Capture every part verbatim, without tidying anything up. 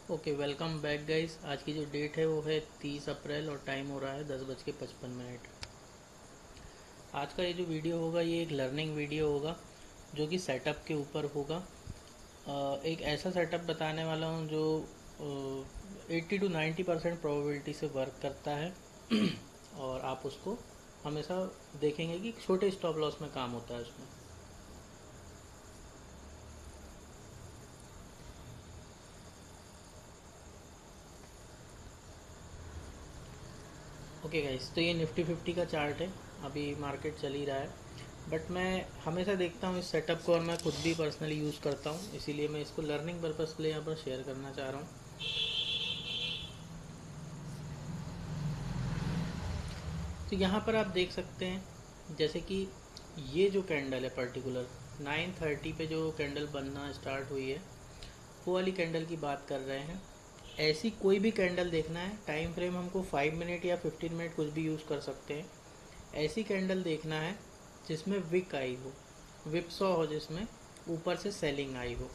Okay, welcome back guys. आज की जो डेट है वो है तीस अप्रैल और टाइम हो रहा है दस बज के पचपन मिनट। आज का ये जो वीडियो होगा ये एक लर्निंग वीडियो होगा जो कि सेटअप के ऊपर होगा। अ, एक ऐसा सेटअप बताने वाला हूँ जो eighty to ninety percent probability से वर्क करता है और आप उसको हमेशा देखेंगे कि छोटे स्टॉप लॉस में काम होता है उसमें। ओके गाइस, तो ये निफ्टी फिफ्टी का चार्ट है। अभी मार्केट चल ही रहा है, बट मैं हमेशा देखता हूँ इस सेटअप को और मैं खुद भी पर्सनली यूज़ करता हूँ, इसीलिए मैं इसको लर्निंग पर्पज़ के लिए यहाँ पर शेयर करना चाह रहा हूँ। तो यहाँ पर आप देख सकते हैं जैसे कि ये जो कैंडल है पर्टिकुलर नाइन थर्टी पे जो कैंडल बनना स्टार्ट हुई है वो वाली कैंडल की बात कर रहे हैं। ऐसी कोई भी कैंडल देखना है, टाइम फ्रेम हमको फाइव मिनट या फिफ्टीन मिनट कुछ भी यूज़ कर सकते हैं। ऐसी कैंडल देखना है जिसमें विक आई हो, विपसॉ हो, जिसमें ऊपर से सेलिंग आई हो।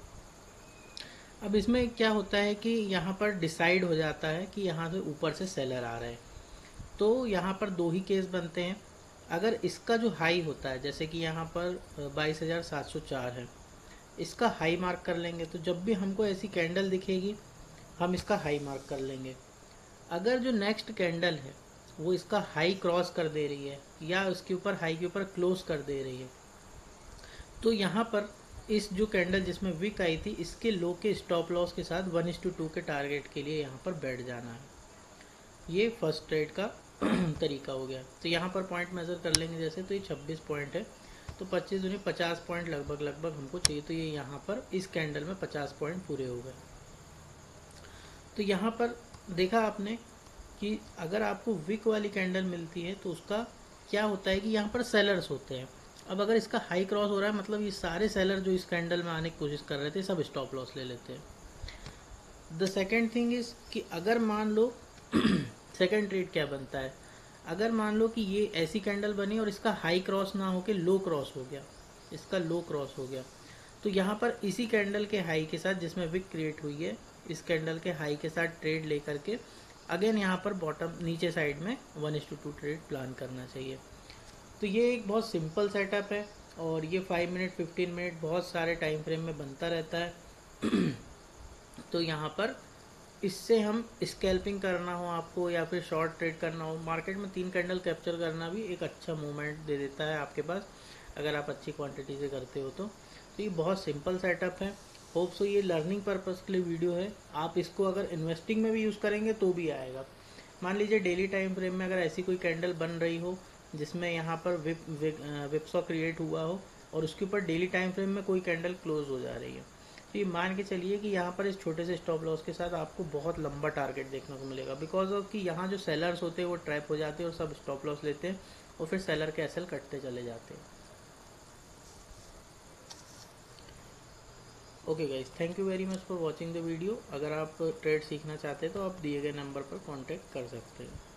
अब इसमें क्या होता है कि यहाँ पर डिसाइड हो जाता है कि यहाँ से ऊपर से सेलर आ रहे हैं, तो यहाँ पर दो ही केस बनते हैं। अगर इसका जो हाई होता है, जैसे कि यहाँ पर बाईस हज़ार सात सौ चार है, इसका हाई मार्क कर लेंगे, तो जब भी हमको ऐसी कैंडल दिखेगी हम इसका हाई मार्क कर लेंगे। अगर जो नेक्स्ट कैंडल है वो इसका हाई क्रॉस कर दे रही है या उसके ऊपर हाई के ऊपर क्लोज कर दे रही है, तो यहाँ पर इस जो कैंडल जिसमें विक आई थी इसके लो के स्टॉप लॉस के साथ वन इस टू टू के टारगेट के लिए यहाँ पर बैठ जाना है। ये फर्स्ट ट्रेड का तरीका हो गया। तो यहाँ पर पॉइंट मेज़र कर लेंगे, जैसे तो ये छब्बीस पॉइंट है, तो पच्चीस दूनी पचास पॉइंट लगभग लगभग हमको चाहिए। तो ये यहाँ पर इस कैंडल में पचास पॉइंट पूरे हो गए। तो यहाँ पर देखा आपने कि अगर आपको विक वाली कैंडल मिलती है तो उसका क्या होता है कि यहाँ पर सेलर्स होते हैं। अब अगर इसका हाई क्रॉस हो रहा है, मतलब ये सारे सेलर जो इस कैंडल में आने की कोशिश कर रहे थे सब स्टॉप लॉस ले लेते हैं। द सेकेंड थिंग इज कि अगर मान लो सेकेंड ट्रेड क्या बनता है, अगर मान लो कि ये ऐसी कैंडल बनी और इसका हाई क्रॉस ना होके लो क्रॉस हो गया, इसका लो क्रॉस हो गया, तो यहाँ पर इसी कैंडल के हाई के साथ जिसमें विक क्रिएट हुई है, इस कैंडल के हाई के साथ ट्रेड लेकर के अगेन यहाँ पर बॉटम नीचे साइड में वन इस टू टू ट्रेड प्लान करना चाहिए। तो ये एक बहुत सिंपल सेटअप है और ये फाइव मिनट फिफ्टीन मिनट बहुत सारे टाइम फ्रेम में बनता रहता है। तो यहाँ पर इससे हम स्कैल्पिंग करना हो आपको या फिर शॉर्ट ट्रेड करना हो, मार्केट में तीन कैंडल कैप्चर करना भी एक अच्छा मूवमेंट दे देता है आपके पास, अगर आप अच्छी क्वांटिटी से करते हो तो। तो ये बहुत सिंपल सेटअप है। होप सो ये लर्निंग पर्पज़ के लिए वीडियो है, आप इसको अगर इन्वेस्टिंग में भी यूज़ करेंगे तो भी आएगा। मान लीजिए डेली टाइम फ्रेम में अगर ऐसी कोई कैंडल बन रही हो जिसमें यहाँ पर विप विपसॉ क्रिएट हुआ हो और उसके ऊपर डेली टाइम फ्रेम में कोई कैंडल क्लोज हो जा रही है, तो ये मान के चलिए कि यहाँ पर इस छोटे से स्टॉप लॉस के साथ आपको बहुत लंबा टारगेट देखने को मिलेगा, बिकॉज ऑफ कि यहाँ जो सेलर्स होते हैं वो ट्रैप हो जाते हैं और सब स्टॉप लॉस लेते हैं और फिर सेलर के एसएल कटते चले जाते हैं। Okay guys, thank you very much for watching the video. अगर आप ट्रेड सीखना चाहते हैं तो आप दिए गए नंबर पर कॉन्टैक्ट कर सकते हैं।